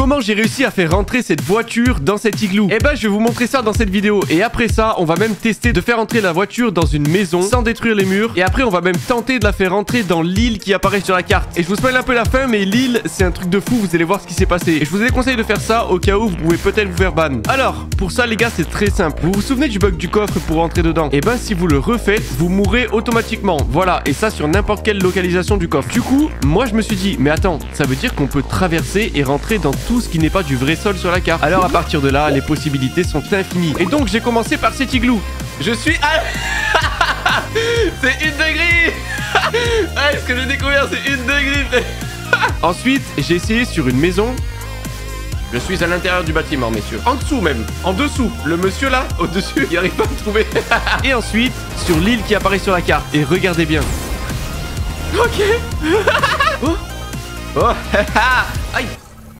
comment j'ai réussi à faire rentrer cette voiture dans cet igloo? Eh ben, je vais vous montrer ça dans cette vidéo. Et après ça, on va même tester de faire entrer la voiture dans une maison sans détruire les murs. Et après, on va même tenter de la faire rentrer dans l'île qui apparaît sur la carte. Et je vous spoil un peu la fin, mais l'île, c'est un truc de fou. Vous allez voir ce qui s'est passé. Et je vous déconseille de faire ça au cas où vous pouvez peut-être vous faire ban. Alors, pour ça, les gars, c'est très simple. Vous vous souvenez du bug du coffre pour rentrer dedans? Eh ben, si vous le refaites, vous mourrez automatiquement. Voilà, et ça sur n'importe quelle localisation du coffre. Du coup, moi, je me suis dit, mais attends, ça veut dire qu'on peut traverser et rentrer dans tout ce qui n'est pas du vrai sol sur la carte. Alors, à partir de là, les possibilités sont infinies. Et donc, j'ai commencé par cet igloo. Je suis à... C'est 1 degré. Ah, ce que j'ai découvert, c'est 1 degré, frère. Ensuite, j'ai essayé sur une maison. Je suis à l'intérieur du bâtiment, messieurs. En dessous même. En dessous. Le monsieur là, au-dessus, il n'arrive pas à me trouver. Et ensuite, sur l'île qui apparaît sur la carte. Et regardez bien. Ok. Oh. Oh. Aïe.